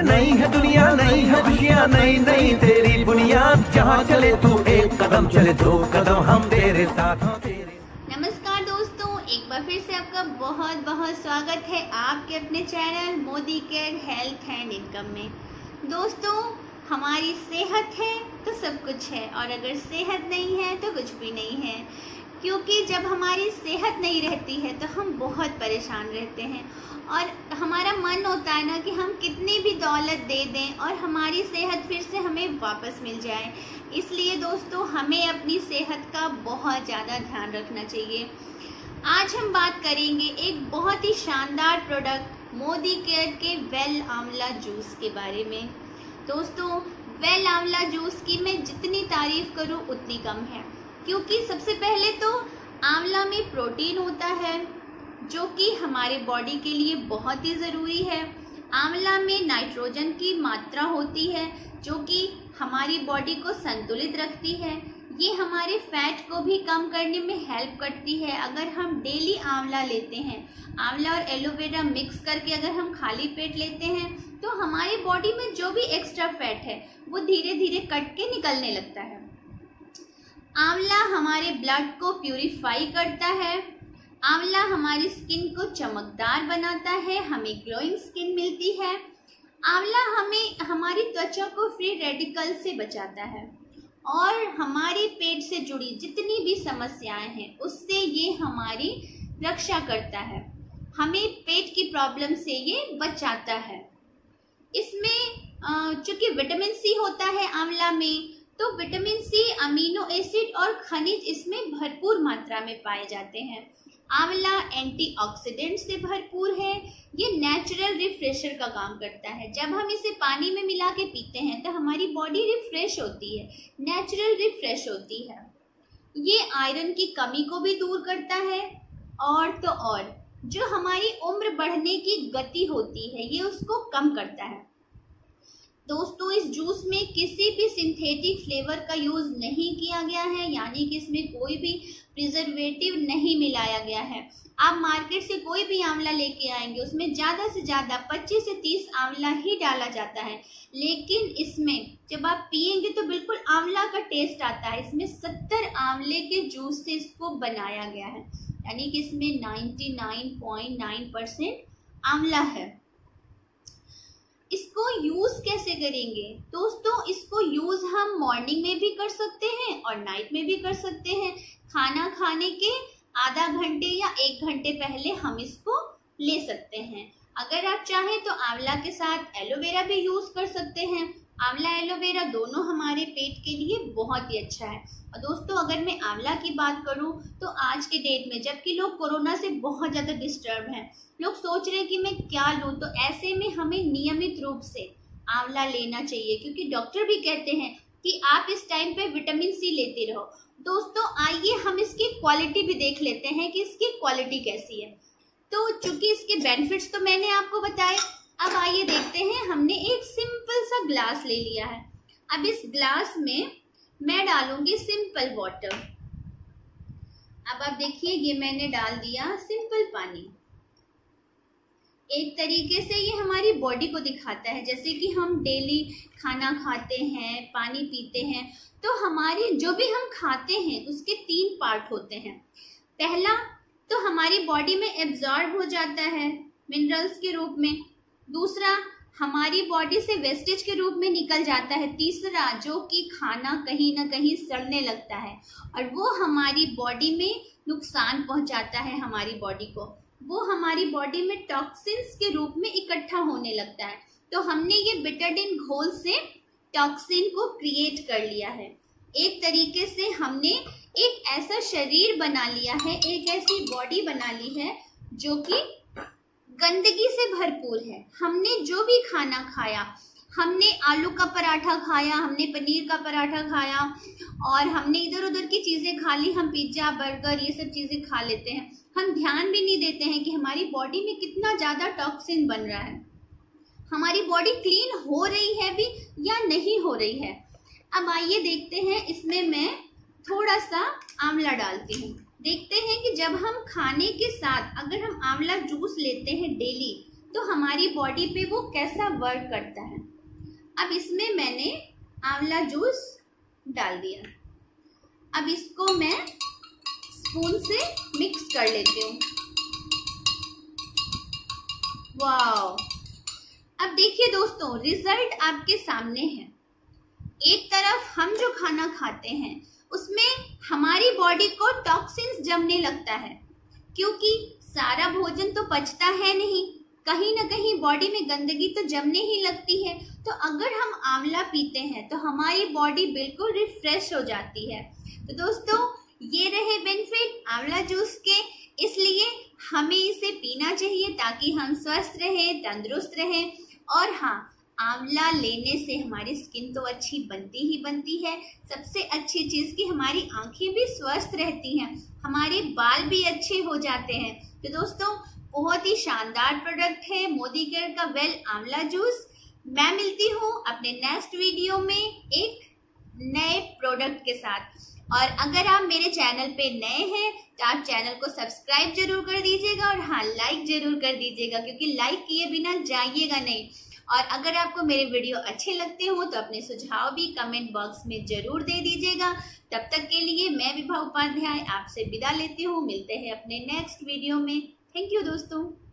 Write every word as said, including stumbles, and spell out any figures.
नई है दुनिया, नई है खुशियाँ, नई नई तेरी बुनियाद। जहाँ चले तू एक कदम, चले दो कदम हम तेरे साथ। नमस्कार दोस्तों, एक बार फिर से आपका बहुत बहुत स्वागत है आपके अपने channel Modi care health and income में। दोस्तों, हमारी सेहत है तो सब कुछ है, और अगर सेहत नहीं है तो कुछ भी नहीं है। क्योंकि जब हमारी सेहत नहीं रहती है तो हम बहुत परेशान रहते हैं, और हमारा मन होता है ना कि हम कितनी भी दौलत दे दें और हमारी सेहत फिर से हमें वापस मिल जाए। इसलिए दोस्तों, हमें अपनी सेहत का बहुत ज़्यादा ध्यान रखना चाहिए। आज हम बात करेंगे एक बहुत ही शानदार प्रोडक्ट मोदी केयर के वेल आंवला जूस के बारे में। दोस्तों, वेल आंवला जूस की मैं जितनी तारीफ करूं उतनी कम है, क्योंकि सबसे पहले तो आंवला में प्रोटीन होता है जो कि हमारे बॉडी के लिए बहुत ही ज़रूरी है। आंवला में नाइट्रोजन की मात्रा होती है जो कि हमारी बॉडी को संतुलित रखती है। ये हमारे फैट को भी कम करने में हेल्प करती है। अगर हम डेली आंवला लेते हैं, आंवला और एलोवेरा मिक्स करके अगर हम खाली पेट लेते हैं तो हमारी बॉडी में जो भी एक्स्ट्रा फैट है वो धीरे धीरे कट के निकलने लगता है। आंवला हमारे ब्लड को प्यूरिफाई करता है। आंवला हमारी स्किन को चमकदार बनाता है, हमें ग्लोइंग स्किन मिलती है। आंवला हमें हमारी त्वचा को फ्री रेडिकल से बचाता है, और हमारे पेट से जुड़ी जितनी भी समस्याएं हैं उससे ये हमारी रक्षा करता है। हमें पेट की प्रॉब्लम से ये बचाता है। इसमें चूंकि विटामिन सी होता है आंवला में, तो विटामिन सी, अमीनो एसिड और खनिज इसमें भरपूर मात्रा में पाए जाते हैं। आंवला एंटीऑक्सीडेंट से भरपूर है। ये नेचुरल रिफ्रेशर का काम करता है। जब हम इसे पानी में मिला के पीते हैं तो हमारी बॉडी रिफ्रेश होती है, नेचुरल रिफ्रेश होती है। ये आयरन की कमी को भी दूर करता है, और तो और जो हमारी उम्र बढ़ने की गति होती है ये उसको कम करता है। दोस्तों, इस जूस में किसी भी सिंथेटिक फ्लेवर का यूज़ नहीं किया गया है, यानी कि इसमें कोई भी प्रिजर्वेटिव नहीं मिलाया गया है। आप मार्केट से कोई भी आंवला लेके आएंगे उसमें ज़्यादा से ज़्यादा पच्चीस से तीस आंवला ही डाला जाता है, लेकिन इसमें जब आप पिएंगे तो बिल्कुल आंवला का टेस्ट आता है। इसमें सत्तर आंवले के जूस से इसको बनाया गया है, यानी कि इसमें निन्यानवे पॉइंट नौ परसेंट आंवला है। इसको यूज़ कैसे करेंगे दोस्तों? इसको यूज़ हम मॉर्निंग में भी कर सकते हैं और नाइट में भी कर सकते हैं। खाना खाने के आधा घंटे या एक घंटे पहले हम इसको ले सकते हैं। अगर आप चाहें तो आंवला के साथ एलोवेरा भी यूज़ कर सकते हैं। आंवला एलोवेरा दोनों हमारे पेट के लिए बहुत ही अच्छा है। और दोस्तों, अगर मैं आंवला की बात करूं तो आज के डेट में जबकि लोग कोरोना से बहुत ज़्यादा डिस्टर्ब हैं, लोग सोच रहे हैं कि मैं क्या लूं, तो ऐसे में हमें नियमित रूप से आंवला लेना चाहिए, क्योंकि डॉक्टर भी कहते हैं कि आप इस टाइम पे विटामिन सी लेते रहो। दोस्तों, आइए हम इसकी क्वालिटी भी देख लेते हैं कि इसकी क्वालिटी कैसी है। तो चूंकि इसके बेनिफिट्स तो मैंने आपको बताए, अब आइए देखते हैं। हमने एक सिंपल सा ग्लास ले लिया है। अब इस ग्लास में मैं डालूंगी सिंपल वाटर। अब आप देखिए, ये मैंने डाल दिया सिंपल पानी। एक तरीके से ये हमारी बॉडी को दिखाता है, जैसे कि हम डेली खाना खाते हैं, पानी पीते हैं, तो हमारी जो भी हम खाते हैं उसके तीन पार्ट होते हैं। पहला तो हमारी बॉडी में एब्जॉर्ब हो जाता है मिनरल्स के रूप में। दूसरा, हमारी बॉडी से वेस्टेज के रूप में निकल जाता है। तीसरा, जो कि खाना कहीं ना कहीं सड़ने लगता है और वो हमारी बॉडी में नुकसान पहुंचाता है। हमारी बॉडी को वो हमारी बॉडी में टॉक्सिन्स के रूप में इकट्ठा होने लगता है। तो हमने ये बिटाडिन घोल से टॉक्सिन को क्रिएट कर लिया है। एक तरीके से हमने एक ऐसा शरीर बना लिया है, एक ऐसी बॉडी बना ली है जो कि गंदगी से भरपूर है। हमने जो भी खाना खाया, हमने आलू का पराठा खाया, हमने पनीर का पराठा खाया, और हमने इधर उधर की चीज़ें खा ली। हम पिज्ज़ा, बर्गर, ये सब चीज़ें खा लेते हैं। हम ध्यान भी नहीं देते हैं कि हमारी बॉडी में कितना ज़्यादा टॉक्सिन बन रहा है, हमारी बॉडी क्लीन हो रही है भी या नहीं हो रही है। अब आइए देखते हैं, इसमें मैं थोड़ा सा आंवला डालती हूँ। देखते हैं कि जब हम खाने के साथ अगर हम आंवला जूस लेते हैं डेली, तो हमारी बॉडी पे वो कैसा वर्क करता है। अब इसमें मैंने आंवला जूस डाल दिया। अब इसको मैं स्पून से मिक्स कर लेती हूँ। वाओ, अब देखिए दोस्तों, रिजल्ट आपके सामने है। एक तरफ हम जो खाना खाते हैं उसमें हमारी बॉडी को टॉक्सिन्स जमने लगता है, क्योंकि सारा भोजन तो पचता है नहीं, कहीं ना कहीं बॉडी में गंदगी तो जमने ही लगती है। तो अगर हम आंवला पीते हैं तो हमारी बॉडी बिल्कुल रिफ्रेश हो जाती है। तो दोस्तों, ये रहे बेनिफिट आंवला जूस के, इसलिए हमें इसे पीना चाहिए ताकि हम स्वस्थ रहें, तंदुरुस्त रहें। और हाँ, आंवला लेने से हमारी स्किन तो अच्छी बनती ही बनती है। सबसे अच्छी चीज कि हमारी आंखें भी स्वस्थ रहती हैं, हमारे बाल भी अच्छे हो जाते हैं। तो दोस्तों, बहुत ही शानदार प्रोडक्ट है मोदी केयर का वेल आंवला जूस। मैं मिलती हूँ अपने नेक्स्ट वीडियो में एक नए प्रोडक्ट के साथ। और अगर आप मेरे चैनल पे नए हैं तो आप चैनल को सब्सक्राइब जरूर कर दीजिएगा और हाँ, लाइक जरूर कर दीजिएगा, क्योंकि लाइक किए बिना जाइएगा नहीं। और अगर आपको मेरे वीडियो अच्छे लगते हो तो अपने सुझाव भी कमेंट बॉक्स में जरूर दे दीजिएगा। तब तक के लिए मैं विभा उपाध्याय आपसे विदा लेती हूँ। मिलते हैं अपने नेक्स्ट वीडियो में। थैंक यू दोस्तों।